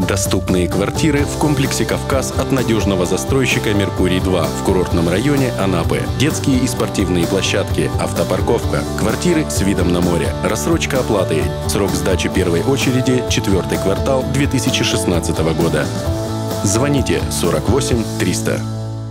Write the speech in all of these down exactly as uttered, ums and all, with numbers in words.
Доступные квартиры в комплексе «Кавказ» от надежного застройщика «Меркурий-два» в курортном районе Анапы. Детские и спортивные площадки, автопарковка, квартиры с видом на море, рассрочка оплаты. Срок сдачи первой очереди – четвертый квартал две тысячи шестнадцатого года. Звоните сорок восемь триста.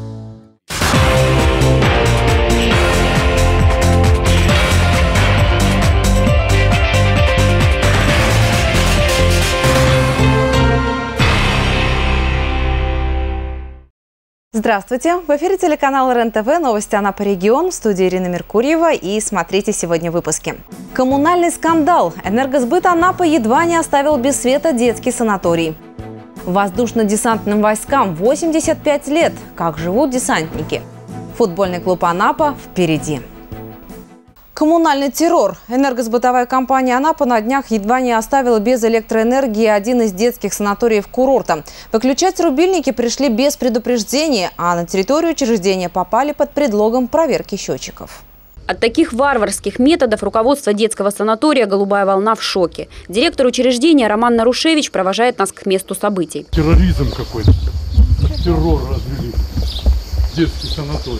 Здравствуйте! В эфире телеканала РЕН-ТВ, новости Анапа регион, в студии Ирина Меркурьева, и смотрите сегодня в выпуске. Коммунальный скандал. Энергосбыт Анапы едва не оставил без света детский санаторий. Воздушно-десантным войскам восемьдесят пять лет. Как живут десантники? Футбольный клуб Анапа впереди. Коммунальный террор. Энергосбытовая компания «Анапа» на днях едва не оставила без электроэнергии один из детских санаториев курорта. Выключать рубильники пришли без предупреждения, а на территорию учреждения попали под предлогом проверки счетчиков. От таких варварских методов руководство детского санатория «Голубая волна» в шоке. Директор учреждения Роман Нарушевич провожает нас к месту событий. Терроризм какой-то. Террор развели. Детский санаторий.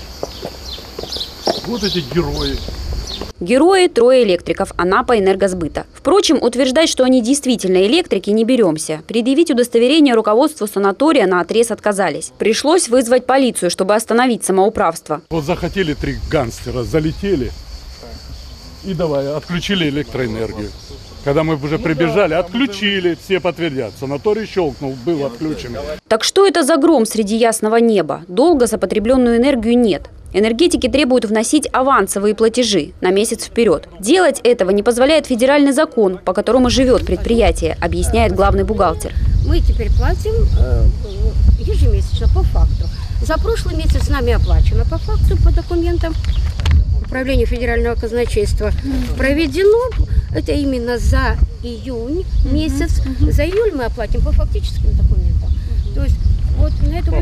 Вот эти герои. Герои – трое электриков Анапа Энергосбыта. Впрочем, утверждать, что они действительно электрики, не беремся. Предъявить удостоверение руководству санатория наотрез отказались. Пришлось вызвать полицию, чтобы остановить самоуправство. Вот захотели три гангстера, залетели и давай, отключили электроэнергию. Когда мы уже прибежали, отключили, все подтвердят. Санаторий щелкнул, был отключен. Так что это за гром среди ясного неба? Долго за потребленную энергию нет. Энергетики требуют вносить авансовые платежи на месяц вперед. Делать этого не позволяет федеральный закон, по которому живет предприятие, объясняет главный бухгалтер. Мы теперь платим ежемесячно по факту. За прошлый месяц нами оплачено по факту, по документам Управления федерального казначейства. Проведено это именно за июнь месяц. За июль мы оплатим по фактическим документам. То есть вот на эту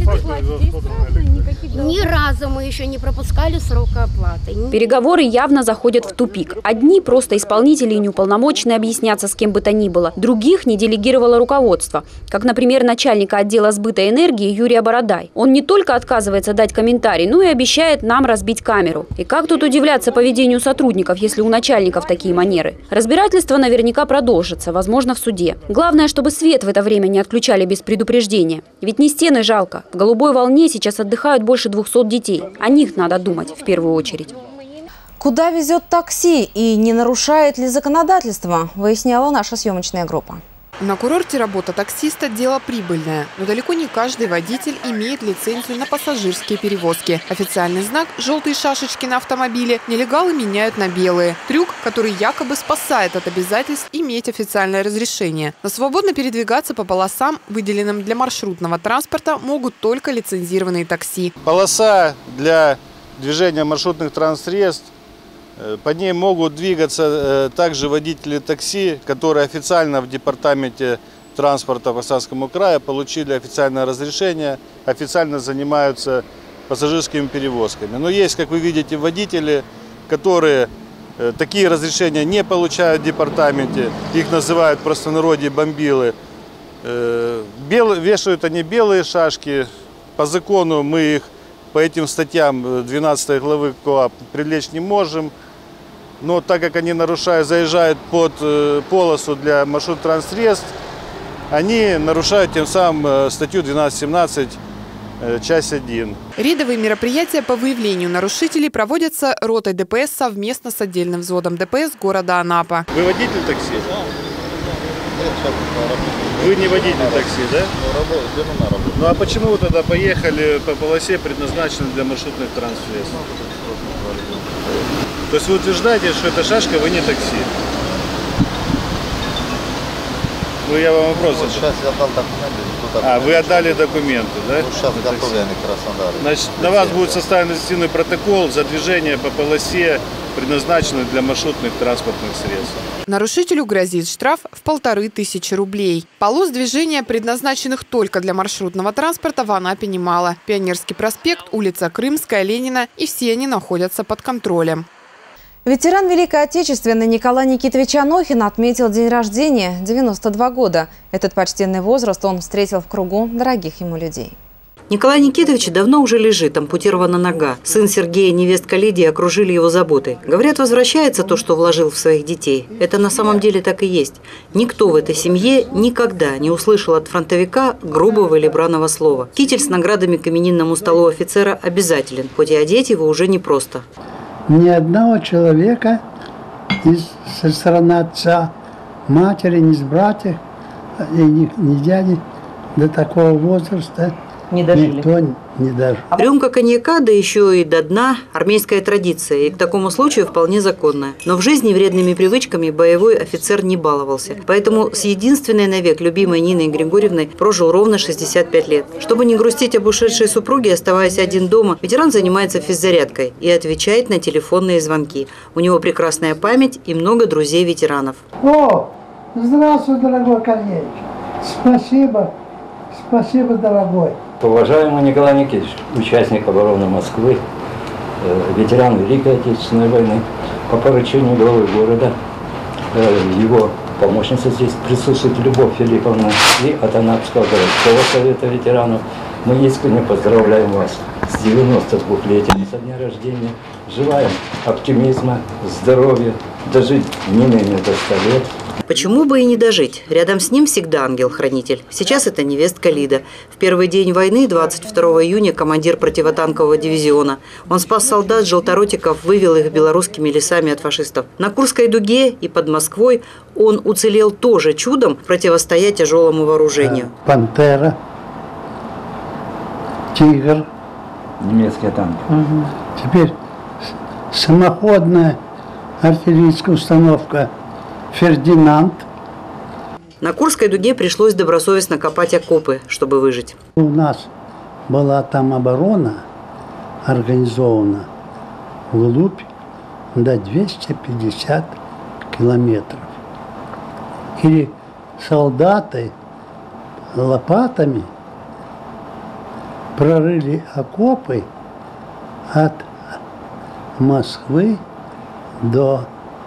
ни разу мы еще не пропускали срока оплаты. Переговоры явно заходят в тупик. Одни просто исполнители и неуполномоченные объясняться с кем бы то ни было. Других не делегировало руководство. Как, например, начальника отдела сбыта энергии Юрия Бородай. Он не только отказывается дать комментарий, но и обещает нам разбить камеру. И как тут удивляться поведению сотрудников, если у начальников такие манеры? Разбирательство наверняка продолжится, возможно, в суде. Главное, чтобы свет в это время не отключали без предупреждения. Ведь не стены жалко. В «Голубой волне» сейчас отдыхают больше двухсот детей. О них надо думать в первую очередь. Куда везет такси и не нарушает ли законодательство, выясняла наша съемочная группа. На курорте работа таксиста – дело прибыльное, но далеко не каждый водитель имеет лицензию на пассажирские перевозки. Официальный знак – желтые шашечки на автомобиле нелегалы меняют на белые. Трюк, который якобы спасает от обязательств иметь официальное разрешение. Но свободно передвигаться по полосам, выделенным для маршрутного транспорта, могут только лицензированные такси. Полоса для движения маршрутных транспортсредств. По ней могут двигаться также водители такси, которые официально в департаменте транспорта по Краснодарскому краю получили официальное разрешение, официально занимаются пассажирскими перевозками. Но есть, как вы видите, водители, которые такие разрешения не получают в департаменте, их называют в простонародье бомбилы. Бел, вешают они белые шашки, по закону мы их по этим статьям двенадцатой главы КоАП привлечь не можем. Но так как они нарушают, заезжают под полосу для маршрутных транспортсредств, они нарушают тем самым статью двенадцать семнадцать, часть один. Рейдовые мероприятия по выявлению нарушителей проводятся ротой ДПС совместно с отдельным взводом ДПС города Анапа. Вы водитель такси? Вы не водитель такси, да? Ну а почему вы тогда поехали по полосе, предназначенной для маршрутных транспортсредств? То есть вы утверждаете, что эта шашка, вы не такси? Ну я вам вопрос задаю. Сейчас я отдал документы. А, вы отдали документы, да? Ну, сейчас готовы они к Краснодару. Значит, на вас будет составлен административный протокол за движение по полосе, предназначенной для маршрутных транспортных средств. Нарушителю грозит штраф в полторы тысячи рублей. Полос движения, предназначенных только для маршрутного транспорта, в Анапе немало. Пионерский проспект, улица Крымская, Ленина, и все они находятся под контролем. Ветеран Великой Отечественной Николай Никитович Анохин отметил день рождения – девяносто два года. Этот почтенный возраст он встретил в кругу дорогих ему людей. Николай Никитович давно уже лежит, ампутирована нога. Сын Сергея и невестка Лидия окружили его заботой. Говорят, возвращается то, что вложил в своих детей. Это на самом деле так и есть. Никто в этой семье никогда не услышал от фронтовика грубого или бранного слова. Китель с наградами к именинному столу офицера обязателен, хоть и одеть его уже непросто. Ни одного человека из, со стороны отца, матери, ни с братьев, ни, ни дяди до такого возраста не дожили. Никто не дожил. Рюмка коньяка, да еще и до дна – армейская традиция, и к такому случаю вполне законная. Но в жизни вредными привычками боевой офицер не баловался. Поэтому с единственной навек любимой Ниной Григорьевной прожил ровно шестьдесят пять лет. Чтобы не грустить об ушедшей супруге, оставаясь один дома, ветеран занимается физзарядкой и отвечает на телефонные звонки. У него прекрасная память и много друзей-ветеранов. О, здравствуй, дорогой Корнеевич. Спасибо, спасибо, дорогой. Уважаемый Николай Никитич, участник обороны Москвы, ветеран Великой Отечественной войны, по поручению главы города, его помощница здесь присутствует Любовь Филипповна, и от Анапского городского совета ветеранов мы искренне поздравляем вас с девяносто двухлетием со дня рождения. Желаем оптимизма, здоровья, дожить не менее до ста лет. Почему бы и не дожить? Рядом с ним всегда ангел-хранитель. Сейчас это невестка Лида. В первый день войны, двадцать второго июня, командир противотанкового дивизиона. Он спас солдат желторотиков, вывел их белорусскими лесами от фашистов. На Курской дуге и под Москвой он уцелел тоже чудом, противостоя тяжелому вооружению. Пантера, Тигр. Немецкие танки. Угу. Теперь самоходная артиллерийская установка «Фердинанд». На Курской дуге пришлось добросовестно копать окопы, чтобы выжить. У нас была там оборона организована вглубь до двухсот пятидесяти километров. Или солдаты лопатами прорыли окопы от Москвы до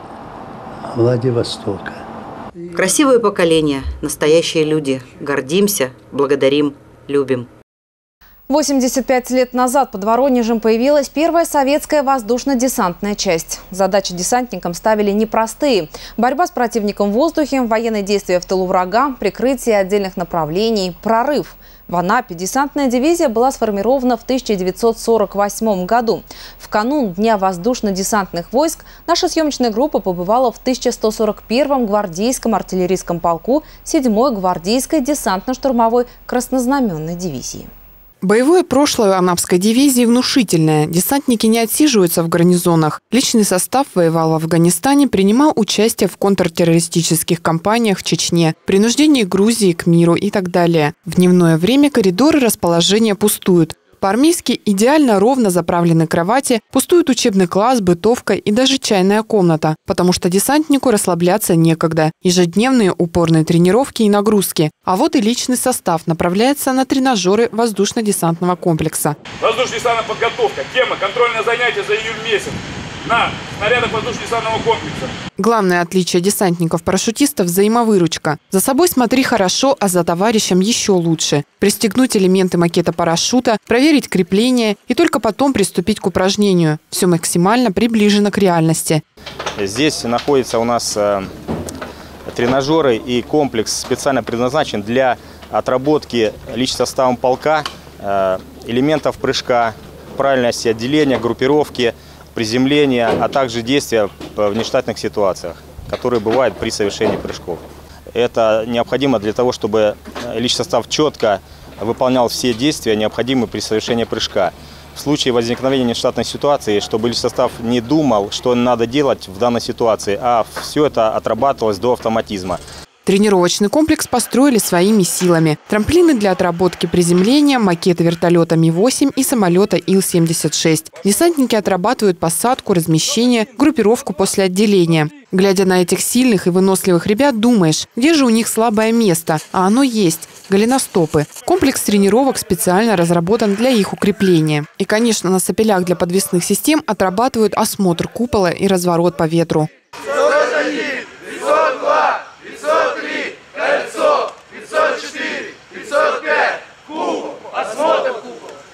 Владивостока. Красивое поколение, настоящие люди. Гордимся, благодарим, любим. восемьдесят пять лет назад под Воронежем появилась первая советская воздушно-десантная часть. Задачи десантникам ставили непростые. Борьба с противником в воздухе, военные действия в тылу врага, прикрытие отдельных направлений, прорыв. В Анапе десантная дивизия была сформирована в тысяча девятьсот сорок восьмом году. В канун Дня воздушно-десантных войск наша съемочная группа побывала в тысяча сто сорок первом гвардейском артиллерийском полку седьмой гвардейской десантно-штурмовой краснознаменной дивизии. Боевое прошлое Анапской дивизии внушительное. Десантники не отсиживаются в гарнизонах. Личный состав воевал в Афганистане, принимал участие в контртеррористических кампаниях в Чечне, принуждении Грузии к миру и так далее. В дневное время коридоры расположения пустуют. По-армейски идеально ровно заправлены кровати, пустует учебный класс, бытовка и даже чайная комната, потому что десантнику расслабляться некогда. Ежедневные упорные тренировки и нагрузки. А вот и личный состав направляется на тренажеры воздушно-десантного комплекса. Воздушно-десантная подготовка. Тема контрольное занятие за июль месяц на снарядах воздушно-десантного комплекса. Главное отличие десантников-парашютистов – взаимовыручка. За собой смотри хорошо, а за товарищем еще лучше. Пристегнуть элементы макета парашюта, проверить крепление и только потом приступить к упражнению. Все максимально приближено к реальности. Здесь находятся у нас тренажеры, и комплекс специально предназначен для отработки личным составом полка элементов прыжка, правильности отделения, группировки, приземления, а также действия в внештатных ситуациях, которые бывают при совершении прыжков. Это необходимо для того, чтобы личный состав четко выполнял все действия, необходимые при совершении прыжка. В случае возникновения нештатной ситуации, чтобы личный состав не думал, что надо делать в данной ситуации, а все это отрабатывалось до автоматизма. Тренировочный комплекс построили своими силами. Трамплины для отработки приземления, макеты вертолета Ми восемь и самолета Ил семьдесят шесть. Десантники отрабатывают посадку, размещение, группировку после отделения. Глядя на этих сильных и выносливых ребят, думаешь, где же у них слабое место? А оно есть. голеностопы. Комплекс тренировок специально разработан для их укрепления. И, конечно, на сапелях для подвесных систем отрабатывают осмотр купола и разворот по ветру. пятьсот один, пятьсот два, пятьсот три, кольцо, пятьсот четыре, пятьсот пять, купол, осмотр купола.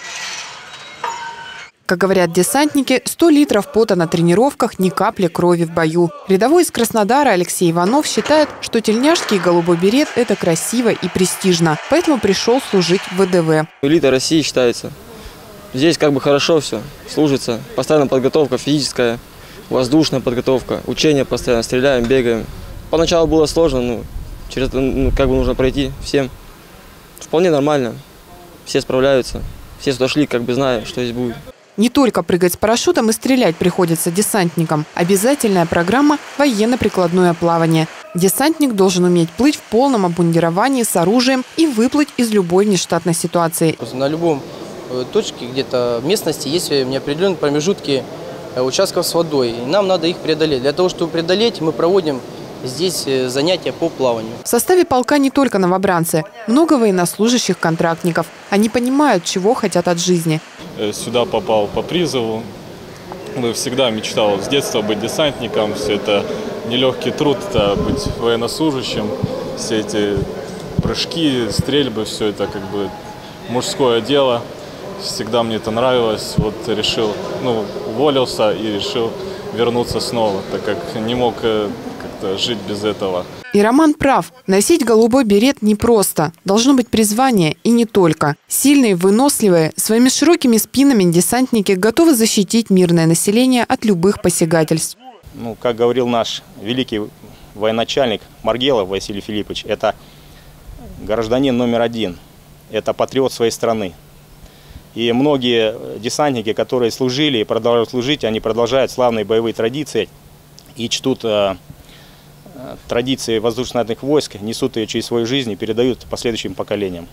Как говорят десантники, сто литров пота на тренировках – ни капли крови в бою. Рядовой из Краснодара Алексей Иванов считает, что тельняшки и голубой берет – это красиво и престижно. Поэтому пришел служить в вэ дэ вэ. Элита России считается. Здесь как бы хорошо все, служится. Постоянная подготовка физическая, воздушная подготовка, учения постоянно, стреляем, бегаем. Поначалу было сложно, но через это ну, как бы нужно пройти всем. Вполне нормально, все справляются, все сюда шли, как бы зная, что здесь будет. Не только прыгать с парашютом и стрелять приходится десантникам. Обязательная программа – военно-прикладное плавание. Десантник должен уметь плыть в полном обмундировании с оружием и выплыть из любой внештатной ситуации. На любом точке где-то местности есть неопределенные промежутки участков с водой. И нам надо их преодолеть. Для того, чтобы преодолеть, мы проводим здесь занятия по плаванию. В составе полка не только новобранцы. Много военнослужащих контрактников. Они понимают, чего хотят от жизни. Сюда попал по призыву. Всегда мечтал с детства быть десантником. Все это нелегкий труд, это быть военнослужащим. Все эти прыжки, стрельбы, все это как бы мужское дело. Всегда мне это нравилось. Вот решил, ну, уволился и решил вернуться снова, так как не мог как-то жить без этого. И Роман прав. Носить голубой берет непросто. Должно быть призвание, и не только. Сильные, выносливые, своими широкими спинами десантники готовы защитить мирное население от любых посягательств. Ну, как говорил наш великий военачальник Маргелов Василий Филиппович, это гражданин номер один. Это патриот своей страны. И многие десантники, которые служили и продолжают служить, они продолжают славные боевые традиции и чтут э, традиции воздушно-десантных войск, несут ее через свою жизнь и передают последующим поколениям.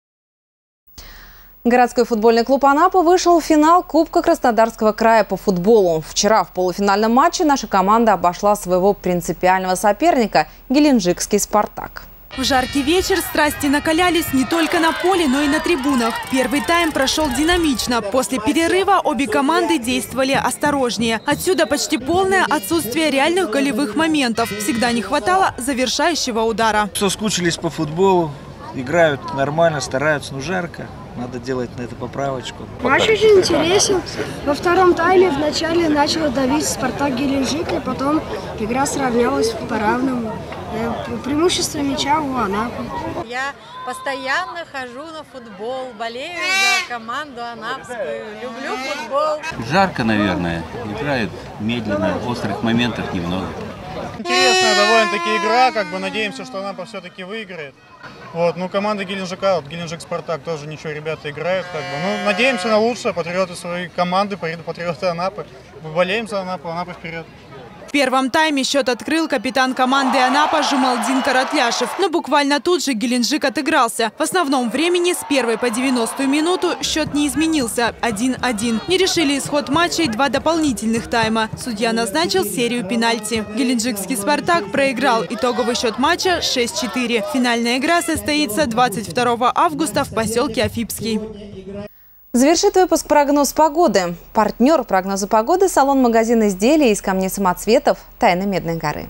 Городской футбольный клуб «Анапа» вышел в финал Кубка Краснодарского края по футболу. Вчера в полуфинальном матче наша команда обошла своего принципиального соперника – геленджикский «Спартак». В жаркий вечер страсти накалялись не только на поле, но и на трибунах. Первый тайм прошел динамично. После перерыва обе команды действовали осторожнее. Отсюда почти полное отсутствие реальных голевых моментов. Всегда не хватало завершающего удара. Соскучились по футболу, играют нормально, стараются, но жарко. Надо делать на это поправочку. Матч очень интересен. Во втором тайме вначале начал давить «Спартак» Геленджик, и потом игра сравнялась по-равному. Преимущество мяча у Анапы. Я постоянно хожу на футбол, болею за команду анапскую, люблю футбол. Жарко, наверное, играют медленно, острых моментов немного. Интересная довольно-таки игра, как бы надеемся, что Анапа все-таки выиграет. Вот, ну команда Геленджика, вот Геленджик-Спартак тоже ничего, ребята играют, как бы. Ну, надеемся на лучшее, патриоты своей команды, патриоты Анапы. Мы болеем за Анапу, Анапа вперед. В первом тайме счет открыл капитан команды «Анапа» Жумалдин Каратляшев. Но буквально тут же Геленджик отыгрался. В основном времени с первой по девяностую минуту счет не изменился – один-один. Не решили исход матча и два дополнительных тайма. Судья назначил серию пенальти. Геленджикский «Спартак» проиграл. Итоговый счет матча – шесть-четыре. Финальная игра состоится двадцать второго августа в поселке Афипский. Завершит выпуск прогноз погоды. Партнер прогноза погоды – салон-магазин изделий из камней самоцветов «Тайна Медной горы».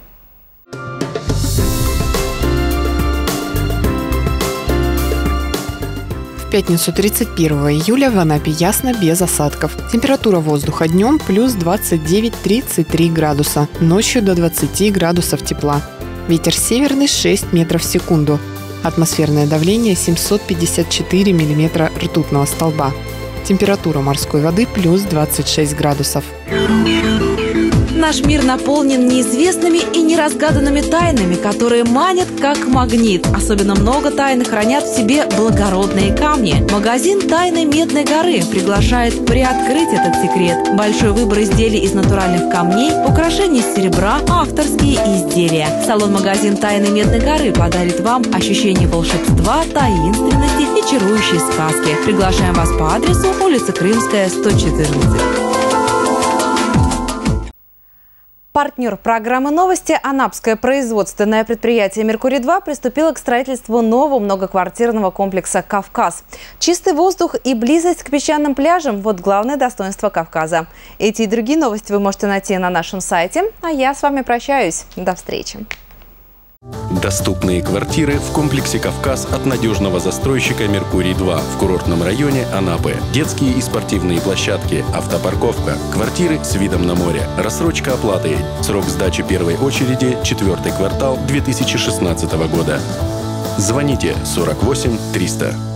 В пятницу тридцать первого июля в Анапе ясно, без осадков. Температура воздуха днем плюс двадцать девять — тридцать три градуса. Ночью до двадцати градусов тепла. Ветер северный шесть метров в секунду. Атмосферное давление семьсот пятьдесят четыре миллиметра ртутного столба. Температура морской воды плюс двадцать шесть градусов. Наш мир наполнен неизвестными и неразгаданными тайнами, которые манят как магнит. Особенно много тайн хранят в себе благородные камни. Магазин «Тайны Медной горы» приглашает приоткрыть этот секрет. Большой выбор изделий из натуральных камней, украшений из серебра, авторские изделия. Салон-магазин «Тайны Медной горы» подарит вам ощущение волшебства, таинственности и чарующей сказки. Приглашаем вас по адресу улица Крымская, сто четырнадцать. Партнер программы «Новости» – анапское производственное предприятие «Меркурий-два» приступило к строительству нового многоквартирного комплекса «Кавказ». Чистый воздух и близость к песчаным пляжам – вот главное достоинство Кавказа. Эти и другие новости вы можете найти на нашем сайте. А я с вами прощаюсь. До встречи. Доступные квартиры в комплексе «Кавказ» от надежного застройщика «Меркурий-два» в курортном районе Анапы. Детские и спортивные площадки, автопарковка, квартиры с видом на море, рассрочка оплаты. Срок сдачи первой очереди – четвертый квартал две тысячи шестнадцатого года. Звоните сорок восемь триста.